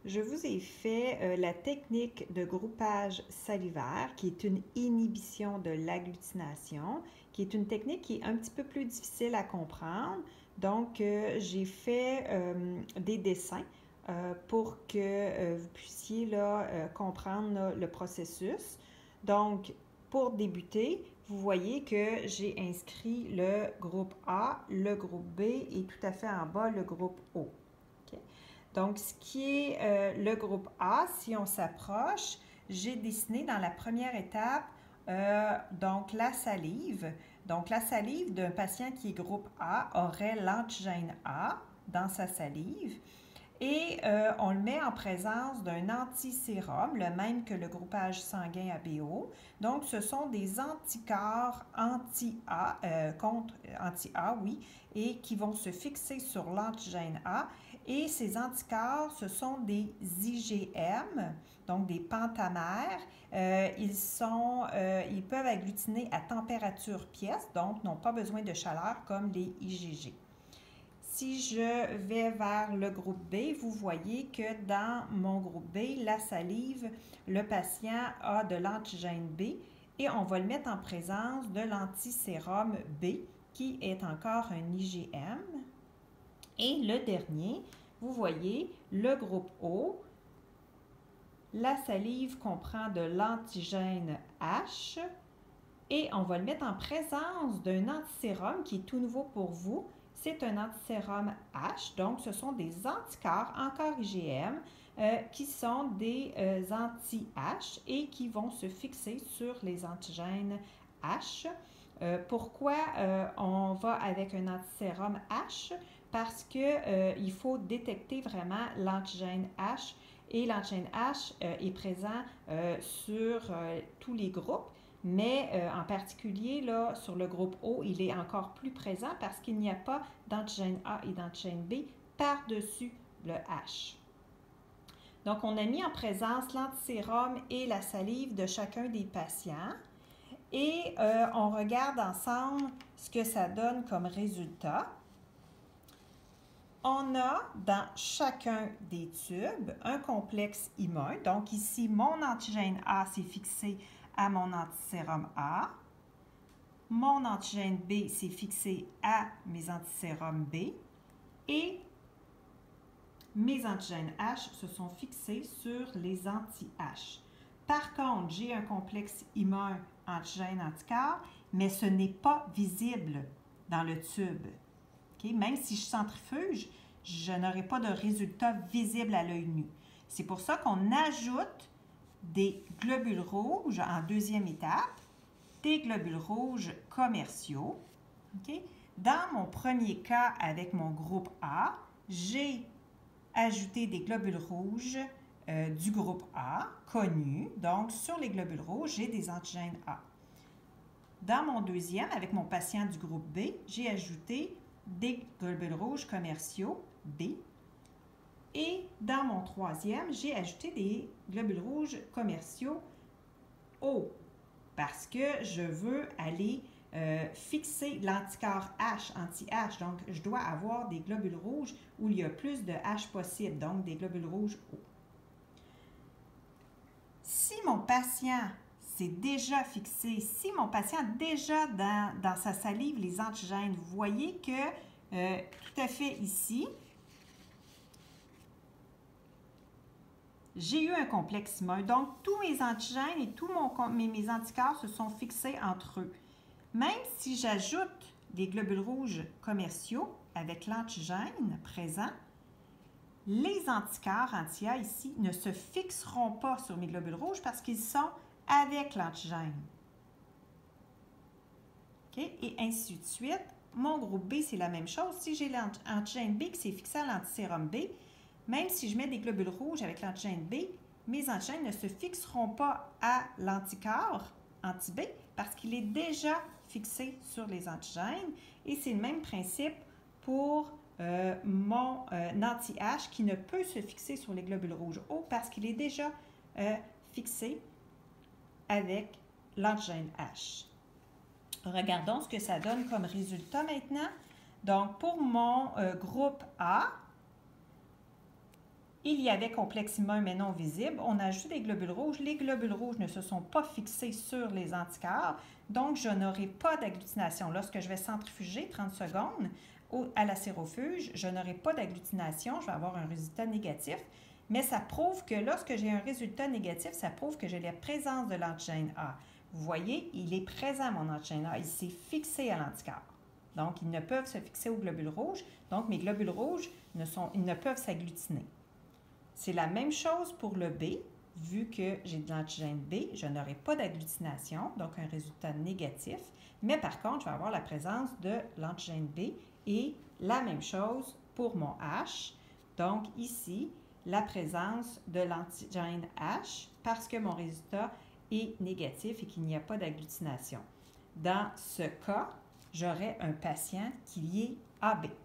Je vous ai fait la technique de groupage salivaire, qui est une inhibition de l'agglutination, qui est une technique qui est un petit peu plus difficile à comprendre. Donc, j'ai fait des dessins pour que vous puissiez comprendre là, le processus. Donc, pour débuter, vous voyez que j'ai inscrit le groupe A, le groupe B et tout à fait en bas le groupe O. Okay? Donc, ce qui est le groupe A, si on s'approche, j'ai dessiné dans la première étape donc la salive. Donc, la salive d'un patient qui est groupe A aurait l'antigène A dans sa salive. Et on le met en présence d'un antisérum, le même que le groupage sanguin ABO. Donc, ce sont des anticorps anti-A, contre anti-A, oui, et qui vont se fixer sur l'antigène A. Et ces anticorps, ce sont des IgM, donc des pentamères. Ils peuvent agglutiner à température pièce, donc n'ont pas besoin de chaleur comme les IgG. Si je vais vers le groupe B, vous voyez que dans mon groupe B, la salive, le patient a de l'antigène B et on va le mettre en présence de l'antisérum B qui est encore un IgM. Et le dernier, vous voyez, le groupe O, la salive comprend de l'antigène H et on va le mettre en présence d'un antisérum qui est tout nouveau pour vous. C'est un antisérum H, donc ce sont des anticorps, encore IgM, qui sont des anti-H et qui vont se fixer sur les antigènes H. Pourquoi on va avec un antisérum H? Parce qu'il faut détecter vraiment l'antigène H et l'antigène H est présent sur tous les groupes. Mais en particulier, là, sur le groupe O, il est encore plus présent parce qu'il n'y a pas d'antigène A et d'antigène B par-dessus le H. Donc, on a mis en présence l'antisérum et la salive de chacun des patients et on regarde ensemble ce que ça donne comme résultat. On a dans chacun des tubes un complexe immun. Donc ici, mon antigène A s'est fixé à mon antisérum A. Mon antigène B s'est fixé à mes antisérums B. Et mes antigènes H se sont fixés sur les anti-H. Par contre, j'ai un complexe immun antigène-anticorps, mais ce n'est pas visible dans le tube. Okay? Même si je centrifuge, je n'aurai pas de résultat visible à l'œil nu. C'est pour ça qu'on ajoute des globules rouges en deuxième étape, des globules rouges commerciaux. Okay? Dans mon premier cas avec mon groupe A, j'ai ajouté des globules rouges du groupe A, connus. Donc, sur les globules rouges, j'ai des antigènes A. Dans mon deuxième, avec mon patient du groupe B, j'ai ajouté des globules rouges commerciaux B. Et dans mon troisième, j'ai ajouté des globules rouges commerciaux O parce que je veux aller fixer l'anticorps H, anti-H. Donc, je dois avoir des globules rouges où il y a plus de H possible, donc des globules rouges O. Si mon patient s'est déjà fixé, si mon patient a déjà dans sa salive les antigènes, vous voyez que tout à fait ici, j'ai eu un complexe immun. Donc, tous mes antigènes et tous mes anticorps se sont fixés entre eux. Même si j'ajoute des globules rouges commerciaux avec l'antigène présent, les anticorps anti-A ici ne se fixeront pas sur mes globules rouges parce qu'ils sont avec l'antigène. Okay? Et ainsi de suite. Mon groupe B, c'est la même chose. Si j'ai l'antigène B qui s'est fixé à l'antisérum B, même si je mets des globules rouges avec l'antigène B, mes antigènes ne se fixeront pas à l'anticorps anti-B parce qu'il est déjà fixé sur les antigènes. Et c'est le même principe pour mon anti-H qui ne peut se fixer sur les globules rouges O parce qu'il est déjà fixé avec l'antigène H. Regardons ce que ça donne comme résultat maintenant. Donc, pour mon groupe A, il y avait complexe immun mais non visible. On a ajouté des globules rouges. Les globules rouges ne se sont pas fixés sur les anticorps, donc je n'aurai pas d'agglutination. Lorsque je vais centrifuger 30 secondes à la sérofuge, je n'aurai pas d'agglutination, je vais avoir un résultat négatif, mais ça prouve que lorsque j'ai un résultat négatif, ça prouve que j'ai la présence de l'antigène A. Vous voyez, il est présent, mon antigène A, il s'est fixé à l'anticorps. Donc, ils ne peuvent se fixer aux globules rouges, donc mes globules rouges ils ne peuvent s'agglutiner. C'est la même chose pour le B. Vu que j'ai de l'antigène B, je n'aurai pas d'agglutination, donc un résultat négatif. Mais par contre, je vais avoir la présence de l'antigène B et la même chose pour mon H. Donc ici, la présence de l'antigène H parce que mon résultat est négatif et qu'il n'y a pas d'agglutination. Dans ce cas, j'aurai un patient qui est AB.